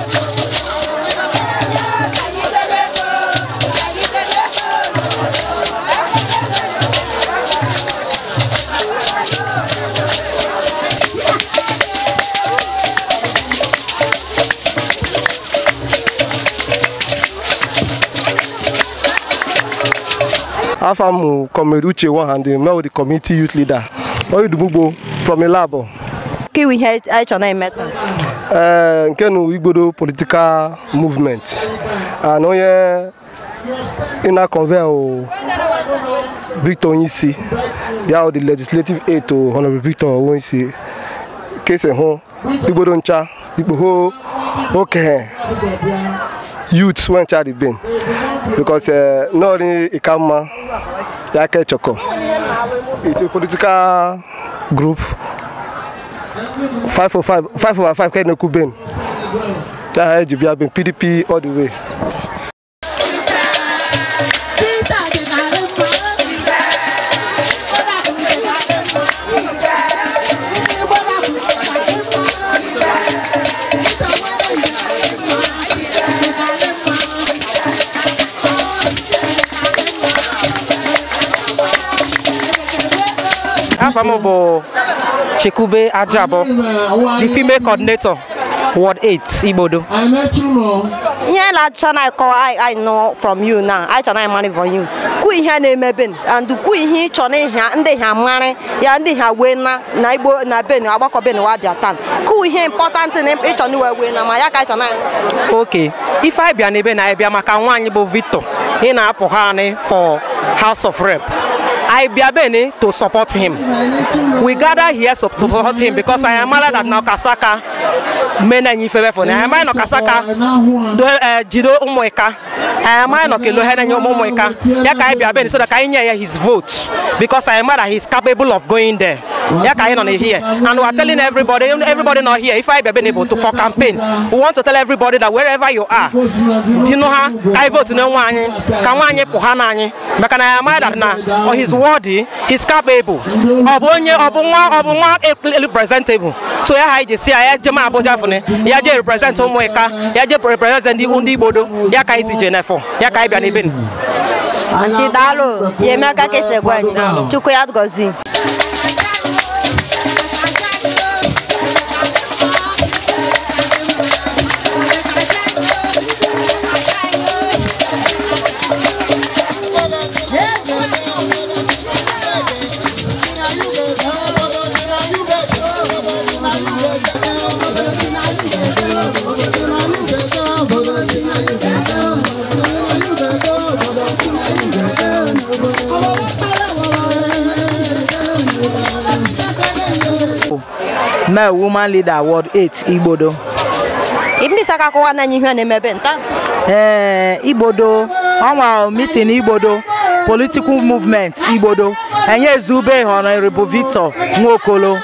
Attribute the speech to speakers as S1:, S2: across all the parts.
S1: Afamu Comrade Uche and the community youth leader. Oyidubugo from Elabo.
S2: Okay, we had I meta.
S1: IGBODO Political Movement. And in a convener Victor Nwokolo. Yeah, the legislative aid to Hon Victor Nwokolo. Case home. IGBODO ncha. IGBODO okay. Youths went to the bin because not only Ikama Yake Choko. It's a political group. 5/5 can no kubin. That IGBODO been PDP all the way.
S3: Afamobo Chikube Ajabo, the female coordinator, Ward 8, IGBODO.
S2: Yeah, I know from you now. I can money for you. Kui here name ben and the kui here chone here and they have money. Yeah, and they have winner. Naibo na ben abako ben wadia tan. Kui here important name each on new winner. My yaka chone.
S3: Okay, if I be an eben, I be a Hon Victor in Apohane for House of Rep. I be a to support him. We gather here to support him because I am mad at now Kasaka. Men and favor for I am no Kasaka. Jido Umoeka. I am no Kilohead and Yomoeka. Yaka be a ben so that I hear his vote because I am mad that he's capable of going there. Yaka on here. And we are telling everybody not here. If I be able to for campaign, we want to tell everybody that wherever you are, you know how I vote no one. Kawanye Puhanani. But I am mad at now or his worthy, he's capable. Representable. So I just see I Jama Abojafone, Yaja represent Omweka, Yaja represent the IGBODO, Yaka is Jennifer, Yaka Ibn.
S2: Antidalo, Yemaka Kesegwan, Chukoyat Gozi.
S4: My woman leader Ward 8 IGBODO.
S2: Ibi saka ko wana nyi hwe na mebenta.
S4: IGBODO, our meeting IGBODO political movement IGBODO. Enye zube Honorable Victor Nwokolo.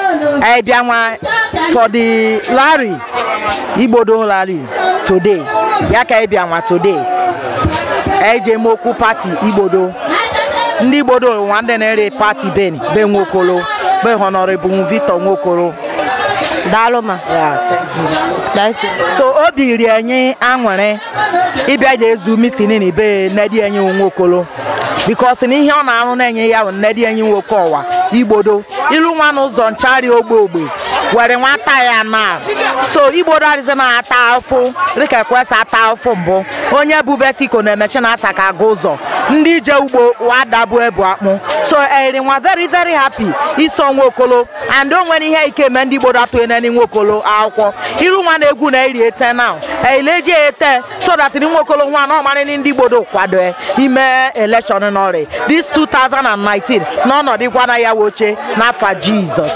S4: For the Larry IGBODO Larry today. Yaka ebianwa today. Moku party IGBODO. Ndi IGBODO wande na party ben Nwokolo. Be Honorable Victor Nwokolo.
S2: Daloma.
S4: Yeah, thank you. So obi ri anyi anwere ibia je ezu meeting ni be nadi anyi Nwokolo because ni ihe ọ na-arụ na enye ya nadi anyi Nwokolo IGBODO ilu nwa n'ụzọ nchari ogbe were nwata ya na so IGBODO arize na ata afọ rika kwesa ata afọ mbụ onye bubesiko na emechi na asa ka aga ụzọ ndị je ugbo wadabu ebu akpụ so eri nwa very happy iso Nwokolo and onwe ihe ike me ndị IGBODO atụ eneni Nwokolo akwụkwọ ilu nwa na egwu na iri ete now eileji ete so that ni Nwokolo nwa na ọmara ni ndị IGBODO kwado ime election n'ori this 2019 n'ọnọdụ gwa na ya woche n'afa Jesus.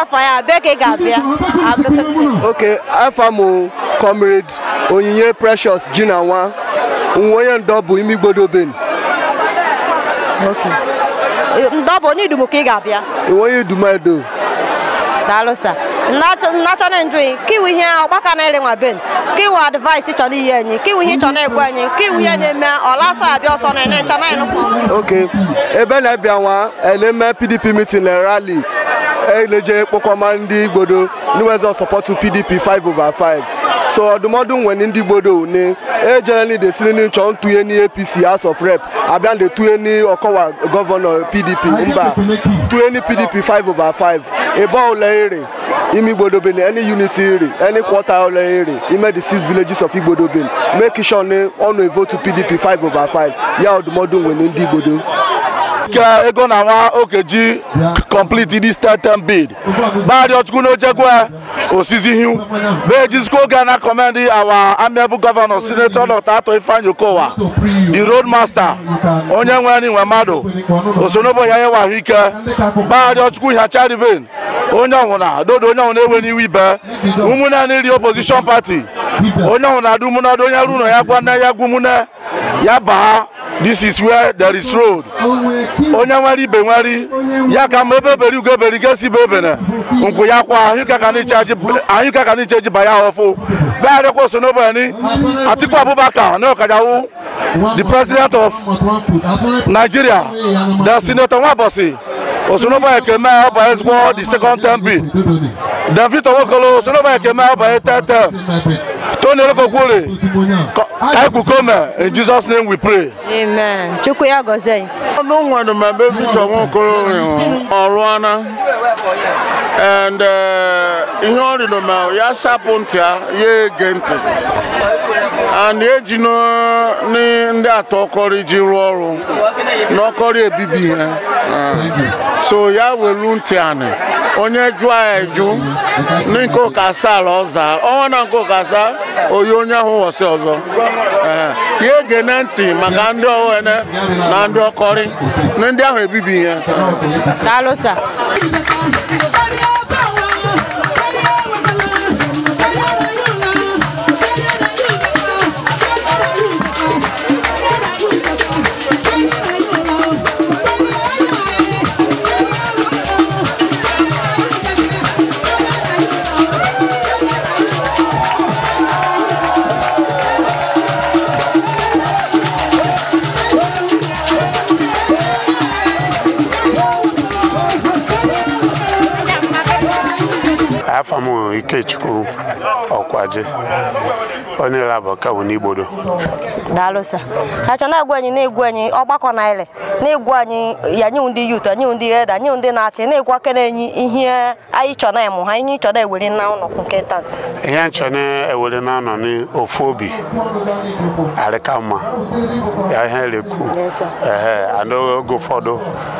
S2: fire, beg Gabia.
S1: Okay, Afamo comrade Onyinye Precious Jinawa. Unwoyen double IGBODO ben.
S2: Okay. Double need to make Gabia.
S1: Unwoyen do my do.
S2: Dalosa. National injury. Kiwi here, Bacanelli Ben. Kiwi advice each on the Yenny. Kiwi hit on a guany. Kiwi Yenny, or last I be son and China. Okay. Eben Abiawa, LM PDP meeting rally. LJ Pokomandi Bodo, New support to PDP 5/5. So the modern when in the Bodo, generally the Sinin Chon to any APC House of Rep, Abian the 20 Okawa governor PDP, Umba, 20 PDP 5/5. About Laere, IGBODO Ben, any unity, any quarter Laere, made the 6 villages of IGBODO Ben, make sure on a vote to PDP 5/5. Yeah, the modern when in the Bodo.
S5: Ego na wa okeji complete this third bid. Bari otukuno jegwa osizi hiu. Be jisko Ghana commend our amiable governor Senator Tato Ifanyokowa, the road master. Onye nwani nwamado. Osonobo yaye wa hike. Bari otuku ya chari ben. Onye nwona dodo onye nwona ewe ni wibe. Umuna ni the opposition party. Onye nwona du muna do nya runo ya gwa na ya gumuna ya ba. This is where there is road. Onyamari benwari yaka mebeberi ugeberi gesi bebena unku yakwa ayuka kani charge baya ofu ba re ko sonobo ni Atiku Abubakar no kajawu the president of Nigeria, the Senator Wabosi Osonobo Ekeme Oba Esgbo the second term bid. Hon Victor Nwokolo Osonobo Ekeme Oba third term. Tony Lokokole in Jesus' name we pray.
S2: Amen. Chukuya Gozei.
S5: I don't want to my baby Victor Nwokolo or Rwanda. And in order to know, ya sapuntia, ye gente. And ye jino ni nda tokori jiroro. No kori bibi. So ya weluntiane. Onye jua eju. Ninko kasa loza. Ona nko kasa. Oyonya hu wose ozo. Ye genanti magando ene na ndo kori. Ndi ahụ ebibi ya.
S2: Dalosa.
S5: Afamu Ikechukwu Okwaje onye Laboka Igbodo.
S2: Dalosa. Hacha na egwu anyị na-egwu anyị ọgbakọ na ile na-egwu anyị ya nye ndị youth anyị ndị eda nye ndị na-achị na-egwu aka na-enyi ihe anyị chọ na emu ha anyị chọ na ewere na ụlọ nke taa.
S5: Ihe nchọ na ewere na nọ ni ofu obi alikama ya ihe leku ano go fodo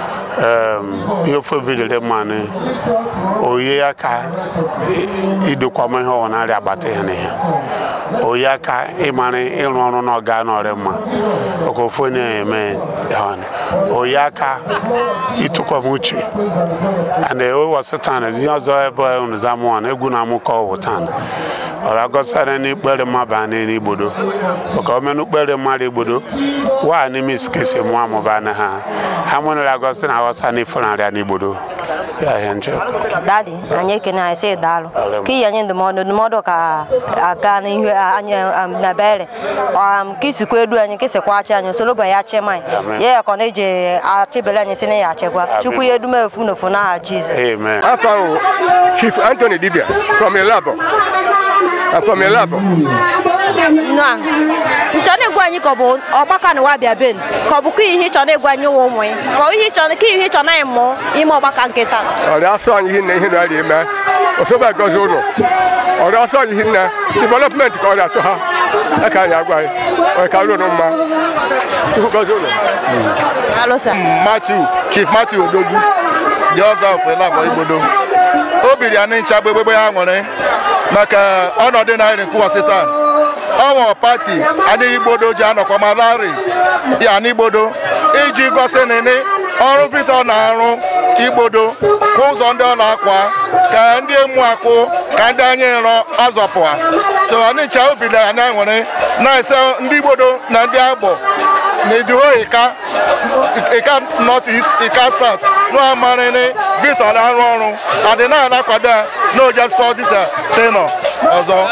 S5: ihe fobi dele mane oye aka idokwama ihe ọ na-arị agbata ihe na ihe oye aka ịmara ịrụ ọrụ n'ọga n'ọrị mma okofo na-eme oye aka ịtụkwam uche and o wasịtana ihe ọzọ ebe nzamuan egwu na amụkọ ọwụtan ọra gọsara n'ikpere mmaba n'Igbodo oka omenu kpere mmadụ Igbodo wa n'ime iskesi mụ amụba na ha mụnara gọsị na awọsa n'ifụnarịa n'Igbodo ya ihe nche.
S2: Daddy, anyị ekene anyị sị daalụ ka ihe anyị ndụmọdụ ka aga n'ihu anyị na bere ka isikwa edu anyị ka isikwa achị anyị soloba ya chema ya ya ka na-eji achịbele anyị si na ya achịkwa Chukwu ya edume efu n'ofu n'aha Jizọs.
S5: Amen.
S1: After Chief Anthony Dibia from Elabo. From Elabo.
S2: No. Nchọna egwu anyị ka bụ ọgbakọ na wabịa ben ka ọ bụ ka ihe ịchọ na-egwu anyị ụwa ụmụ ka ihe ịchọ na ịmụ ime ọgbakọ nke taa.
S1: Ọrịa asọ anyị ihe na ihe na-arị eme osobe gozi ụlọ ọrịa asọ anyị ihe na development ka ọrịa asọ ha aka anyị agwa anyị ọrịa ka ruo mma Chukwu gozi ụlọ. Chief Matthew Odogwu dị ọzọ of Elabo Igbodo o biri ya n'ịcha gbegbe ya nwere maka ọnọdụ na-arị nkwụwasị taa ọnwụ pati anyị Igbodo ji anọkwa ma larị ya n'Igbodo iji gosi nene
S5: ọrụ Victor na-arụ Igbodo ụzọ ndị ọ na-akwa ka ndị emu akụ ka ndị anyị nrọ azọpụ ha so anyị ncha obi na na-enwere na-ese ndị Igbodo na ndị Agbo na idiho Ika North East Ika South n'amarịrị Victor na-arụ ọrụ adịna na-akwado ya n'oje skọ disa tenọ ọzọ.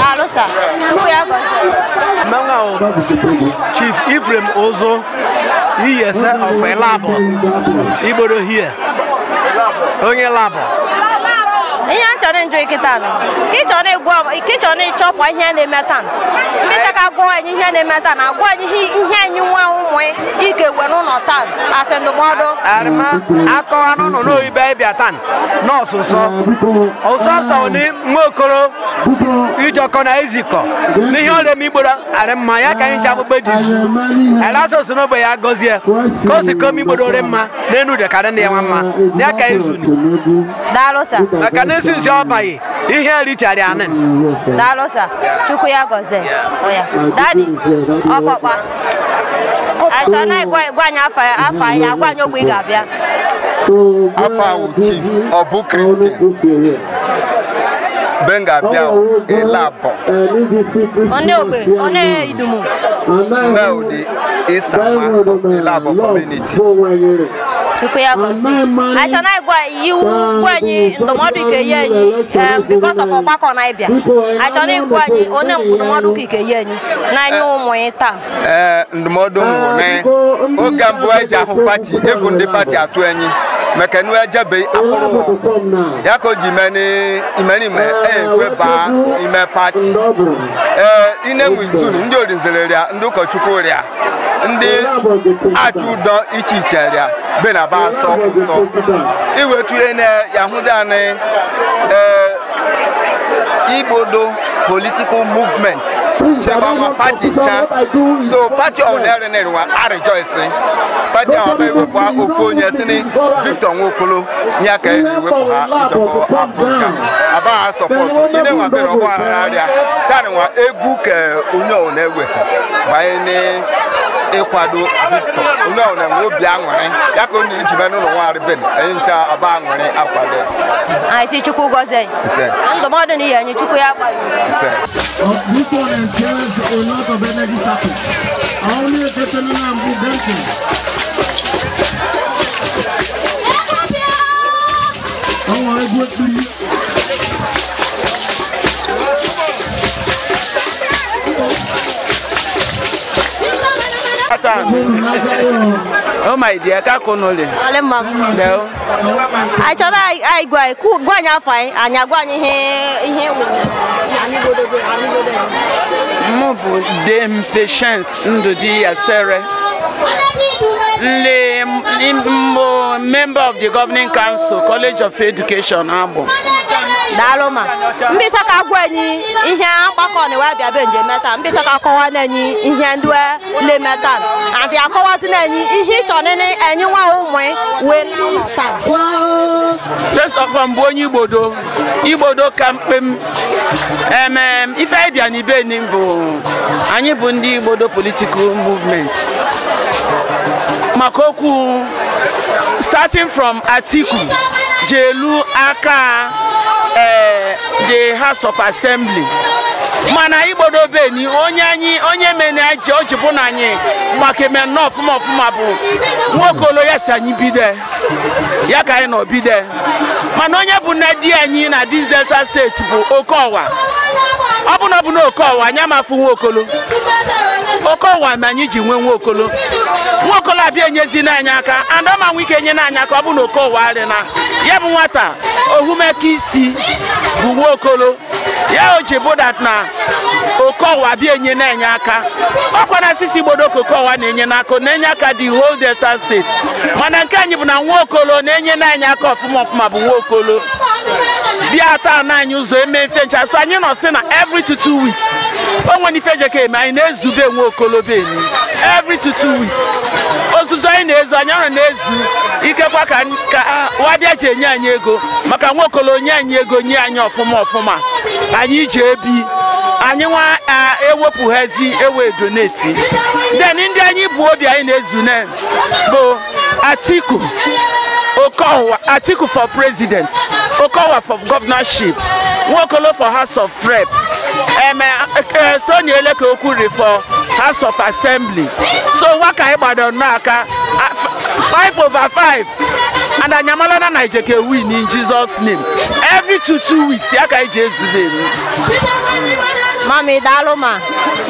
S6: Chief Ephraim Ozo, he is of Elabo, Igbodo here. Onye Labo.
S2: Ihe achọrọ enjoy kita no. Kichọrọ ịchọpụ ihe na-eme taa. Ndị ka gwa anyị ihe na-eme taa na gwa anyị ihe anyị nwa ụmụ ike we n'ụlọ taa asị ndụmọdụ.
S6: Arịma akọwa n'ụlọ n'oyibe ịbịa taa n'ọsụsọ. Ọsọsọ ni Nwokolo ijọkọ na izikọ. N'ihe ọ na-eme Igbodo arịma ya ka anyị ji akpụkpọ Jesu. Elasọsọ n'ogbe ya gọzie. Ka o si kom Igbodo dị mma n'enu dị karị ndị ya nwa mma. Ya ka izuni.
S2: Daalụ sa.
S6: Maka na esi nsi ọbaghị ihe richara ya nị.
S2: Daalụ sa. Chukwu ya gọzie. Oya. Daddy. Ọkpọkpa. Achọ na gwa anyị afọ ya gwa anyị ogbe ị ga-abịa.
S7: Afọ ahụ Chief Ọbụ Christian Bengabia Elabo.
S2: Onye ogbe, onye Idumu.
S7: Melde Isama Elabo community.
S2: Chukwu ya gọzie. Achọ na gwa anyị ndụmọdụ ike ye anyị because of ọgbakọ na ịbịa. Achọ na gwa anyị onye ndụmọdụ ike ye anyị na anyị ụmụ anyị taa.
S7: Ndụmọdụ nwụne oge mbụ eji ahụ pati egwu ndị pati atụ enyi maka nu ejebe akụrụ ya ka o ji imerime ekweba ime pati ine nwizunu ndị orinzereria ndị ụkọchukwu rịa ndị achụ ụdọ iche iche rịa be na ba nsọ iwetu ihe na ya hụzi anyị Igbodo Political Movement Shabama Party cha so party of the one are rejoicing party of the Okonye sini Victor Nwokolo nyaka ewepo ha ijoko Africa aba support ine wa be robo area tani wa egwu ke onye na-ewe baye ni ekwado Victor onye na obi anwere ya ka onye iji be n'ụlọ nwari ben encha aba anwere akwado
S2: ai si Chukwu gozie ndụmọdụ ni anyị Chukwu ya gba
S8: This one entails a lot of energy sapping. Only a person in dancing. I want to go to you.
S6: Oh my dear, Kakonole.
S2: No. I thought I go anya fine and ya go ihe
S6: Move the impatience ndudi asere. Le member of the governing council, College of Education, Abo.
S2: Daloma. Mbisa ka gwa anyị ihe agbakọ na wa bịa be nje meta. Mbisa ka akọwa na anyị ihe ndwe le meta. Ati akọwa ti na anyị ihe ịchọ nene anyị nwa ụmụ we na taa.
S6: First of all, mbonyi Igbodo kampem ife bịa ni be ni bụ anyị bụ ndị Igbodo Political Movement. Makoku starting from Atiku Jelu aka the House of Assembly mana Igbodo be ni onye mene aji ojibu na anyị maka eme no ọfụma bụ Nwokolo yes anyị bide ya ka anyị no bide mana onye bụ na di anyị na this Delta State bụ Okowa ọ bụ na Okowa anya mafu Nwokolo Okowa na anyị ji nwe Nwokolo abịa enyezi n'anya aka andọma nwike enye n'anya aka ọ bụ na Okowa arị na ya bụ nwata ohumeka isi bụ Nwokolo ya oji bụ dat na Okowa abịa enye n'anya aka ọkwa na sisi Igbodo Okowa na-enye n'aka na-enye aka the whole Delta State mana nke anyị bụ na Nwokolo na-enye n'anya aka ọfụma bụ Nwokolo bịa taa na anyị ụzọ eme mfe ncha so anyị nọ sị na every 2 weeks o nwere ife jeke eme anyị na-ezube Nwokolo be enyi every 2 weeks ozuzo anyị na-ezu anyị ọrụ na-ezu ikekwa ka wabịa ji enye anyị ego maka Nwokolo nye anyị ego nye anyị ọfụma anyị ji ebi anyị nwa ewepụ hazi ewe donate then ndị anyị bụ obi anyị na-ezune bụ Atiku for president, Okowa for governorship, Nwokolo for House of Rep, Tony Eleke Okuri for House of Assembly. So waka IGBODO n'aka 5/5 and Anyamalana Naijeke win in Jesus' name. Every 2 weeks, yaka ije ezube.
S2: Mami Daloma.